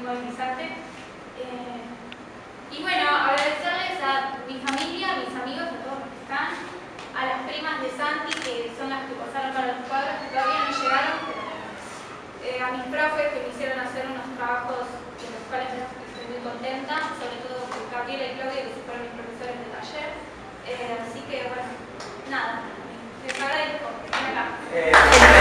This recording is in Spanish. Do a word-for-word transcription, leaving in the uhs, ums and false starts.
movilizante. Eh, y bueno, agradecerles a mi familia, a mis amigos, a todos los que están, a las primas de Santi, que son las que pasaron para los cuadros, que todavía no llegaron, pero eh, a mis profes que me hicieron hacer unos trabajos de los cuales estoy muy contenta, sobre todo con Gabriela y Claudia, que fueron mis profesores de taller. Eh, así que bueno, nada, les agradezco. Acá.